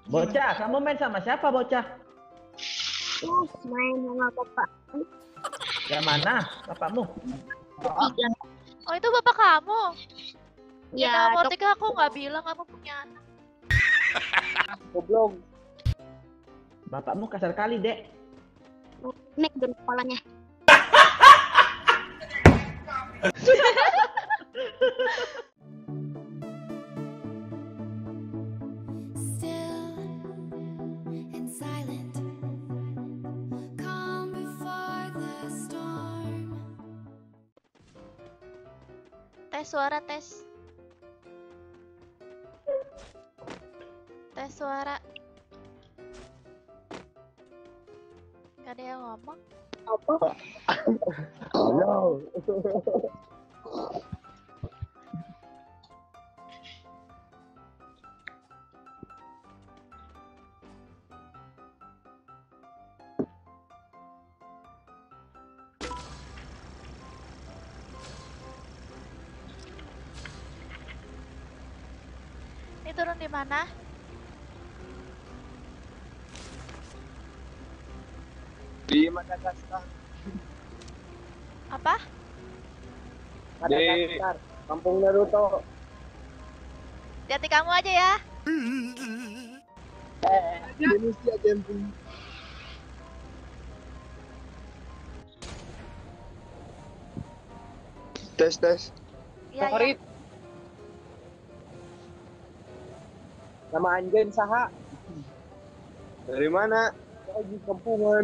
Bocah, kamu main sama siapa bocah? Main sama bapak. Yang mana bapakmu? Oh, itu bapak kamu? Ya, Ya, nomor 3 aku nggak bilang kamu punya anak. Goblok. Bapakmu kasar kali, Dek. nek dari kepalanya. Still and silent, calm before the storm. Tes suara, tes. Tes suara. Gak ada yang ngomong. Halo. Ini turun di mana? Di Madagaskar. Apa? Madagaskar. Kampung Naruto. Hati kamu aja ya. Indonesia camping. Tes. Iya, ya. Favorit. Nama Anjen saha? Dari mana? Lagi kampungan.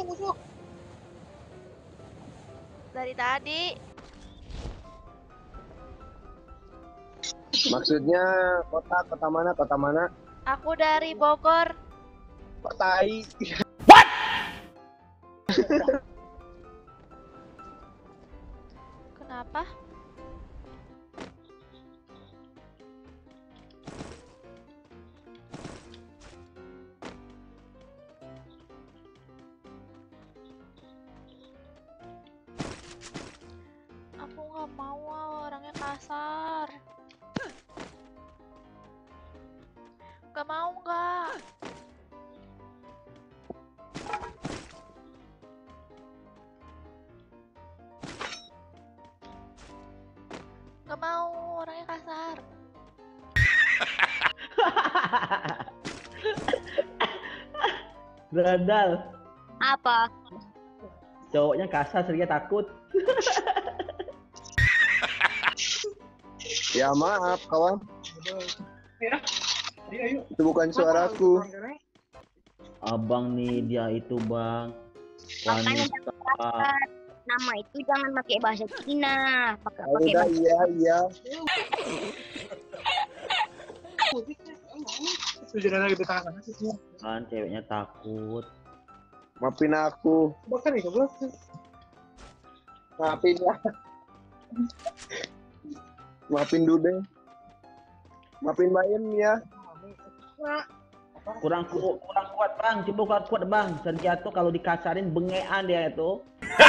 Dari tadi. Maksudnya kota mana? Aku dari Bogor. Kok tai? Kenapa? Aku nggak mau orangnya kasar. Gak mau nggak? Gak mau orangnya kasar. Radal. Apa? Cowoknya kasar, Sergei takut. Ya maaf kawan. Itu bukan suaraku. Abang nih, dia itu bang. Makanya Wanita. nama itu jangan pakai bahasa Cina, pakai Udah bahasa iya. Kan ceweknya takut. Maafin aku. Maafin ya. Maafin Dude. Maafin Bayem ya. Kurang kuat bang, coba kuat bang. Sergei tuh kalau dikasarin bengean dia itu.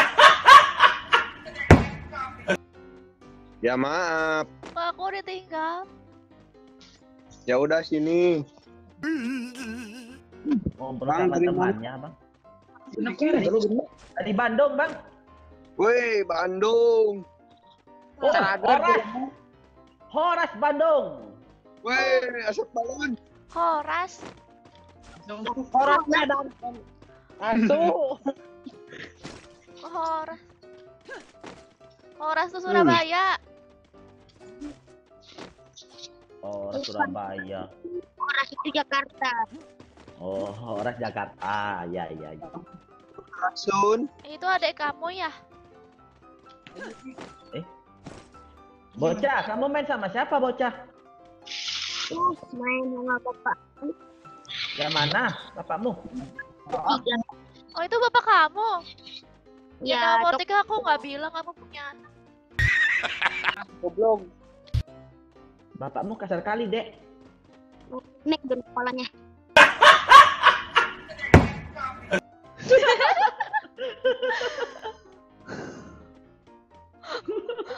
Ya maaf. Kok aku ditinggal? Ya udah sini. Ngobrol Bang, sama terima. temannya bang. Di Bandung bang. Woi, Bandung. Oh, Horas Bandung. Woi, asap balon. Horas. Horas Medan. Aduh. Kok Horas? Horas tuh Surabaya. Oh, Surabaya. Horas itu Jakarta. Oh, Horas Jakarta. Ya. Sun. Itu adik kamu ya? Bocah, kamu main sama siapa bocah? Main sama bapak. Yang mana bapakmu? Oh, itu bapak kamu? Ya, Ya, nomor 3 aku nggak bilang kamu punya anak. Goblok. Bapakmu kasar kali, Dek. nek dari kepalanya.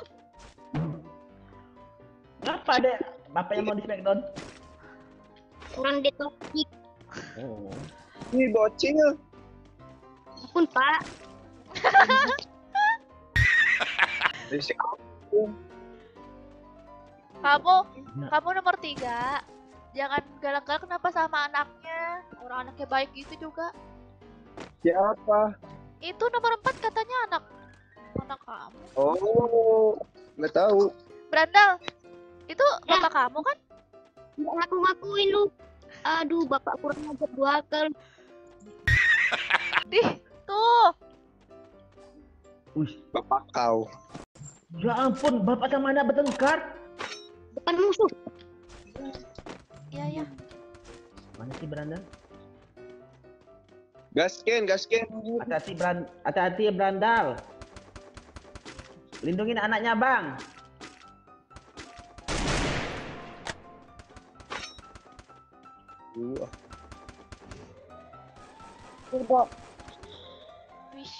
Ngapa, Dek? Bapak yang mau di Smackdown? Orang dia topik. Oh. Ini bocil. Pun Pak. Risik. Kamu nomor 3. Jangan galak-galak kenapa sama anaknya. Orang anaknya baik gitu juga. Siapa? Itu nomor 4 katanya anak kamu. Oh, nggak tahu. Brandal. Itu bapak kamu kan? Nggak ngaku-ngakuin lu. Aduh, bapak kurang ajar 2 kali. Tuh. Wih, Bapak kau. ya ampun, bapak sama anak bertengkar. Depan musuh. Iya. Mana sih Brandal? Gasken. Hati-hati ya Brandal. Lindungin anaknya bang. Wish.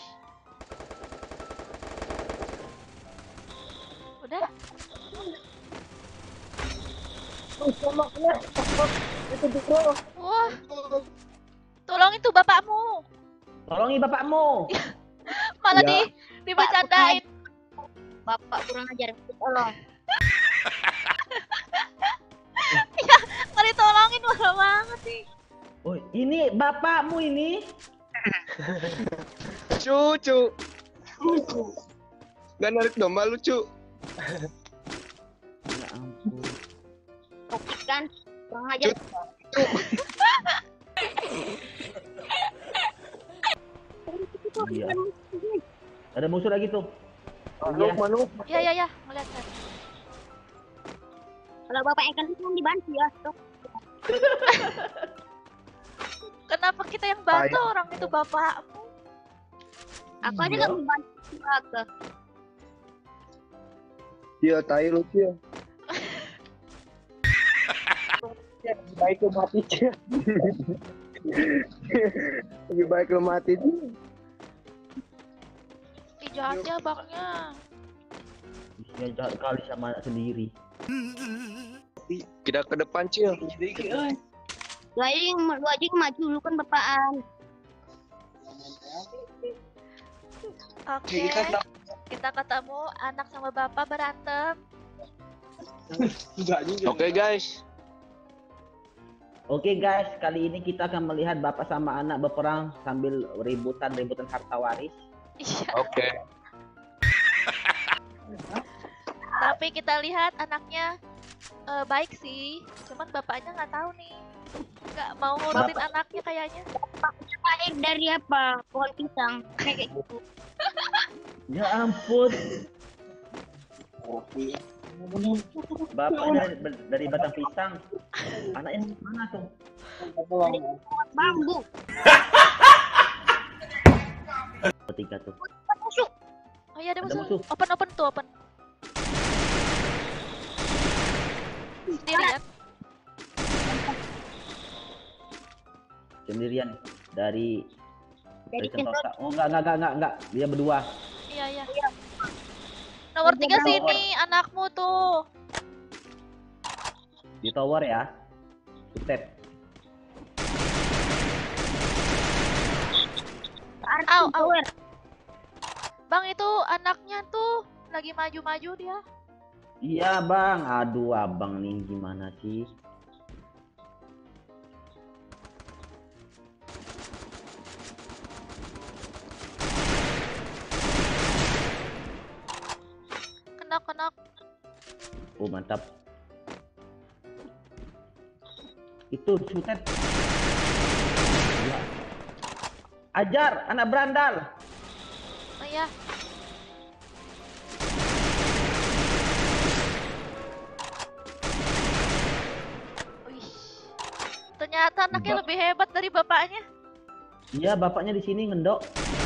Udah. Wah, tolong itu bapakmu. Tolongi bapakmu. Malah Ya. dibercandain. Bapak kurang ajar. Tolong. Nggak ditolongin marah banget sih. Oh, ini bapakmu ini. Cucu. Gak narik domba lucu. Ya ampun. Topik kan. Kurang ajar. Iya. Ada musuh lagi tuh. Manuk, manuk. Iya, ngeliat kan. Kalau bapak yang kan dibantu ya. Tok. Kenapa kita yang bantu orang itu bapakmu? Aku aja Iya. nggak membantu keluarga. Iya, tai lucu ya. Lebih baik lu mati. Lebih baik lu mati. Ih, jahatnya baknya. Ya jahat kali sama anak sendiri. Kita ke depan, Cil. Lu aja yang maju lu kan bapaan. Oke. Kita ketemu anak sama bapak berantem. Oke, guys. Oke guys, kali ini kita akan melihat bapak sama anak berperang sambil rebutan harta waris. Iya. Oke. Tapi kita lihat anaknya baik sih. Cuman bapaknya nggak tahu nih. Nggak mau ngurutin anaknya kayaknya. Lahir dari apa? Pohon pisang. Kayak gitu. Ya ampun. Bapaknya dari batang pisang. Anaknya mana tuh? Bambu. Ketiga tuh. Musuh. Oh iya, ada Ada musuh. musuh. Open tuh, open. Sendirian. Sendirian dari Dari Sentosa. Oh enggak. Dia berdua. Iya. Nomor 3 sini, anakmu tuh. Di tower ya. Sutet. Au. Bang, itu anaknya tuh lagi maju-maju dia. Iya bang. Aduh abang nih gimana sih? Kenak. Oh mantap. Itu sutet. Ya. Ajar anak berandal. Oh iya. Wih. Ternyata anaknya lebih hebat dari bapaknya. Iya bapaknya di sini ngendok.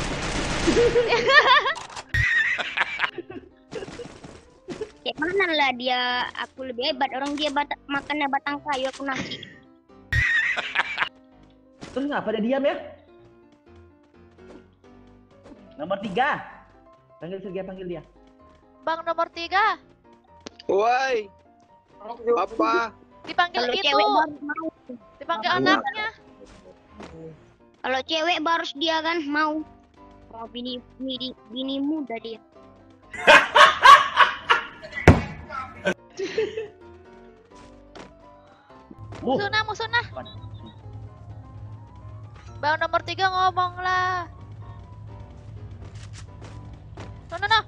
Kayak mana lah dia, aku lebih hebat. Orang dia makannya batang kayu, aku nasi. Terus ngapa dia diam ya? Nomor 3. Panggil dia. Bang nomor 3. Woi. Apa? Dipanggil Kalau itu, cewek baru mau. dipanggil Iya. anaknya. Kalau cewek baru dia kan mau. Mau bini muda dia. Musuh nah. Bang nomor 3 ngomong lah. No.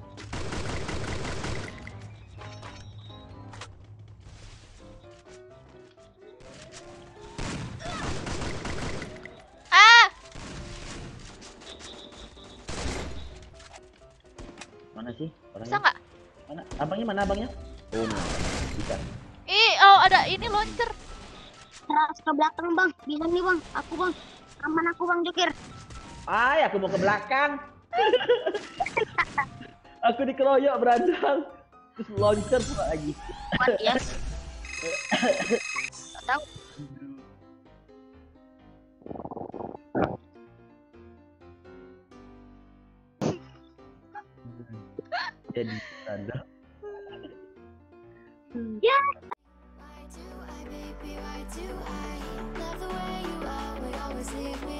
Ah, Mana sih bisa orangnya? nggak? Mana? Abangnya mana abangnya? Oh, nah. Bisa. Oh ada ini launcher. Terus ke belakang bang. Bilang nih bang. Aku bang. Aman aku bang Jokir. Ay, aku mau ke belakang. Aku dikeroyok berandang. Terus launcher pula lagi. Kuat ya. Gak tahu. Jadi berandang. Ya. Why do I, baby, why do I love the way you are, but always leave me